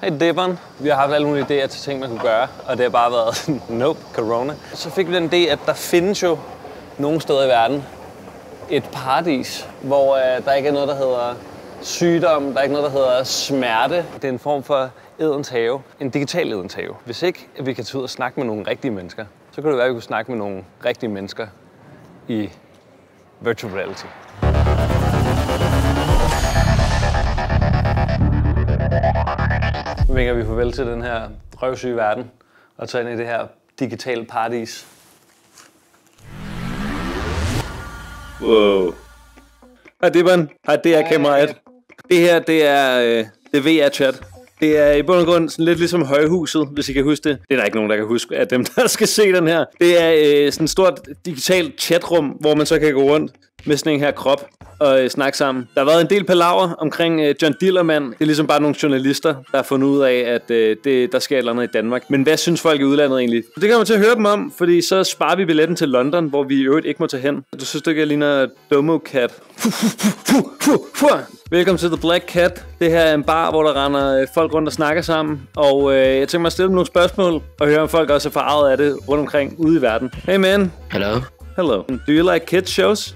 Hey Dibberen, vi har haft alle mulige idéer til ting, man kunne gøre, og det har bare været nope, corona. Så fik vi den idé, at der findes jo nogle steder i verden et paradis, hvor der ikke er noget, der hedder sygdom, der er ikke noget, der hedder smerte. Det er en form for Edens have, en digital Edens have. Hvis ikke vi kan tage ud og snakke med nogle rigtige mennesker, så kunne det være, at vi kunne snakke med nogle rigtige mennesker i virtual reality. Nu vinker vi farvel til den her røvsyge verden og tager ind i det her digitale paradis. Wow. Hej Dibberen. Hej, det er kameraet. Det her, det er VR-chat. Det er i bund og grund sådan lidt ligesom Højhuset, hvis I kan huske det. Det er der ikke nogen, der kan huske af dem, der skal se den her. Det er sådan et stort digitalt chatrum, hvor man så kan gå rundt med sådan en her krop og snakke sammen. Der har været en del palaver omkring John Dillermand. Det er ligesom bare nogle journalister, der har fundet ud af, at der sker et eller andet i Danmark. Men hvad synes folk i udlandet egentlig? Det kan man til at høre dem om, fordi så sparer vi billetten til London, hvor vi i øvrigt ikke må tage hen. Du synes ikke, jeg ligner Domo Cat? Velkommen til The Black Cat. Det her er en bar, hvor der render folk rundt og snakker sammen. Og jeg tænker mig at stille dem nogle spørgsmål og høre, om folk også er farvet af det rundt omkring ude i verden. Hey man. Hello. Hello. Do you like kids shows?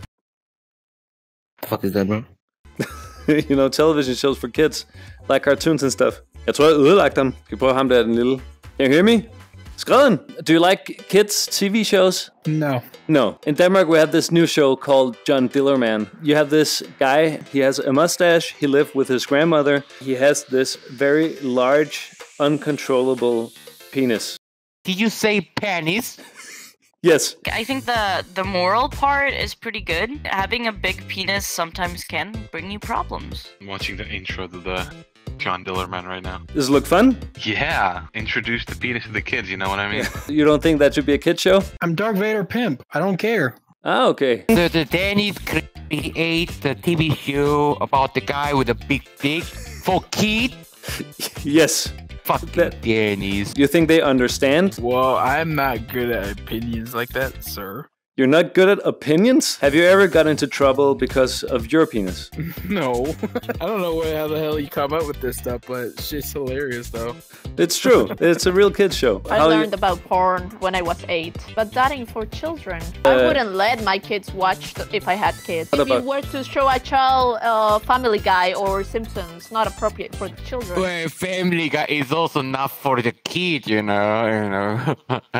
The fuck is that, bro? You know, television shows for kids. Like cartoons and stuff. Jeg tror, jeg ødelagte dem. Skal vi prøve ham der, den lille? Can you hear me? Skræden. Do you like kids TV shows? No. No. In Denmark, we have this new show called John Dillermand. You have this guy, he has a mustache, he lived with his grandmother. He has this very large, uncontrollable penis. Did you say penis? Yes. I think the moral part is pretty good. Having a big penis sometimes can bring you problems. I'm watching the intro to the John Dillermand right now. Does it look fun? Yeah, introduce the penis to the kids, you know what I mean? You don't think that should be a kid show? I'm Darth Vader pimp. I don't care. Ah, okay. The Danish create the TV show about the guy with a big dick for kids. Yes. Fuck that. Danish. You think they understand? Well, I'm not good at opinions like that, sir. You're not good at opinions? Have you ever got into trouble because of your penis? No. I don't know how the hell you come up with this stuff, but shit's hilarious, though. It's true. It's a real kid's show. I learned about porn when I was 8, but that ain't for children. I wouldn't let my kids watch if I had kids. If you were to show a child Family Guy or Simpsons, not appropriate for the children. Well, Family Guy is also not for the kid, you know.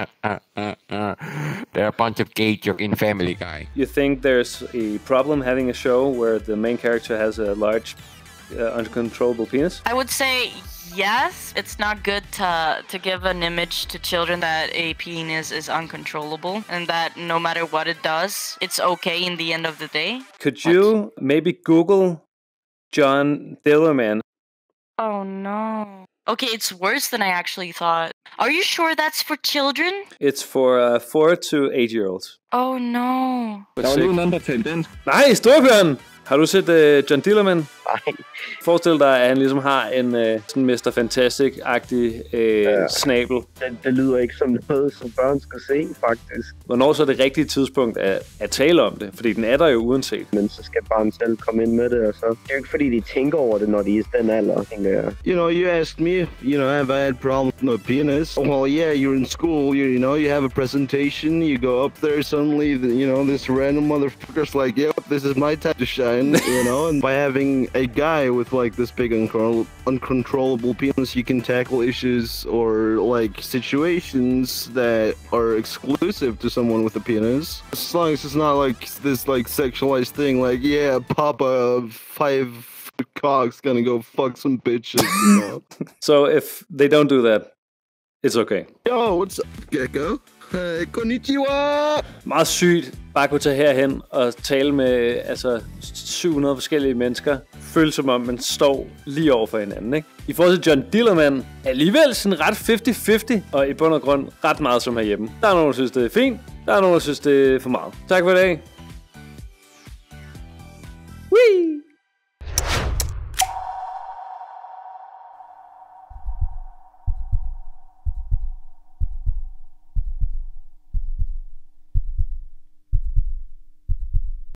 There are a bunch of gay jokes in Family Guy. You think there's a problem having a show where the main character has a large, uncontrollable penis? I would say yes. It's not good to give an image to children that a penis is uncontrollable and that no matter what it does, it's okay in the end of the day. Could you maybe Google John Dillermand? Oh no. Okay, it's worse than I actually thought. Are you sure that's for children? It's for 4 to 8-year-olds. Oh no. Der var lige en anden tendens. Nej, Storbjørn! Har du set John Dillermand? Nej. Forestil dig, at han ligesom har en sådan Mr. Fantastic-agtig snabel. Det lyder ikke som noget, som børn skal se, faktisk. Hvornår så er det rigtige tidspunkt at tale om det? Fordi den er der jo uanset. Men så skal barn selv komme ind med det, og så... Det er jo ikke fordi, de tænker over det, når de er i den alder, tænker jeg. You know, you asked me, have I had problems with my penis? Well, yeah, you're in school, you have a presentation, you go up there, suddenly, this random motherfucker's like, yep, this is my time to shine, and by having a guy with, like, this big uncontrollable penis, you can tackle issues or, like, situations that are exclusive to someone with a penis. As long as it's not, like, this, like, sexualized thing, like, yeah, Papa 5 cock's gonna go fuck some bitches, So if they don't do that, it's okay. Yo, what's up, Gecko? Konnichiwa! Meget sygt bare kunne tage herhen og tale med 700 forskellige mennesker. Føles som om man står lige over for hinanden, ikke? I forhold til John Dillermand er alligevel sådan ret 50-50, og i bund og grund ret meget som herhjemme. Der er nogen, der synes, det er fint. Der er nogen, der synes, det er for meget. Tak for i dag.